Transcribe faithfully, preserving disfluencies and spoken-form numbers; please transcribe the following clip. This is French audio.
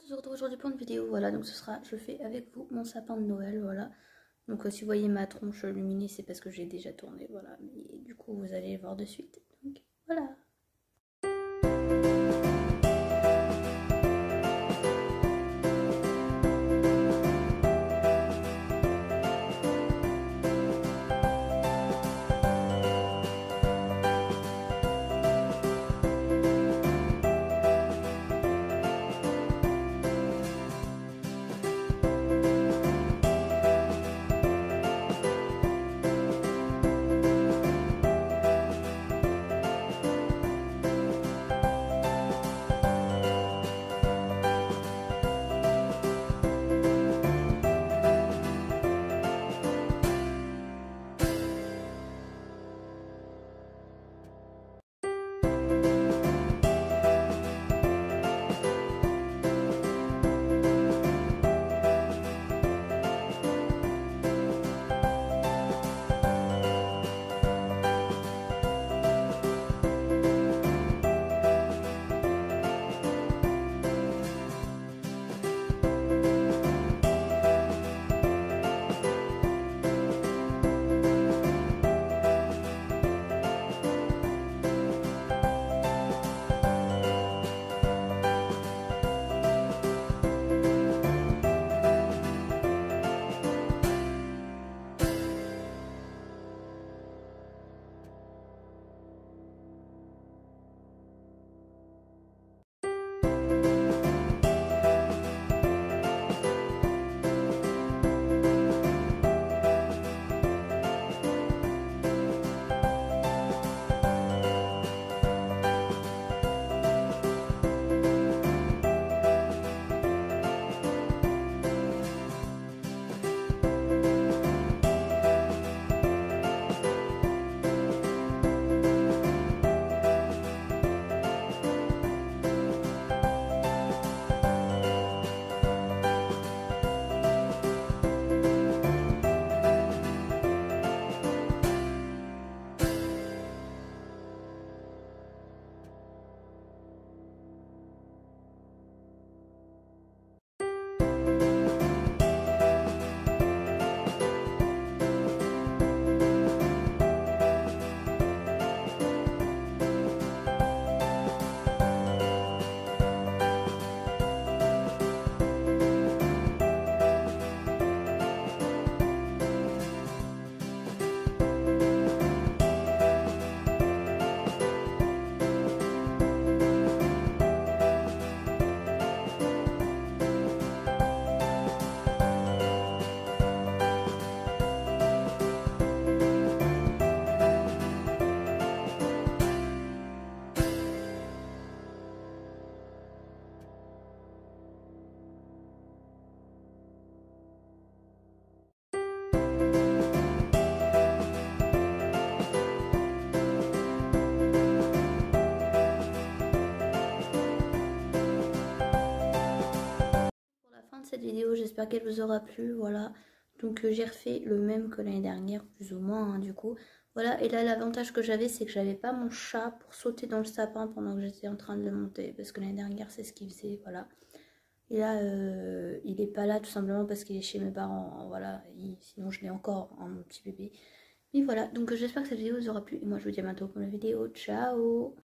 on se retrouve aujourd'hui pour une vidéo, voilà, donc ce sera, je fais avec vous mon sapin de Noël, voilà. Donc euh, si vous voyez ma tronche luminée, c'est parce que j'ai déjà tourné, voilà, mais du coup vous allez le voir de suite, donc voilà. Cette vidéo, j'espère qu'elle vous aura plu, voilà. Donc euh, j'ai refait le même que l'année dernière, plus ou moins, hein, du coup. Voilà, et là l'avantage que j'avais, c'est que j'avais pas mon chat pour sauter dans le sapin pendant que j'étais en train de le monter, parce que l'année dernière c'est ce qu'il faisait, voilà. Et là, euh, il est pas là tout simplement parce qu'il est chez mes parents, voilà. Il, sinon je l'ai encore, hein, mon petit bébé. Mais voilà, donc euh, j'espère que cette vidéo vous aura plu, et moi je vous dis à bientôt pour la vidéo, ciao!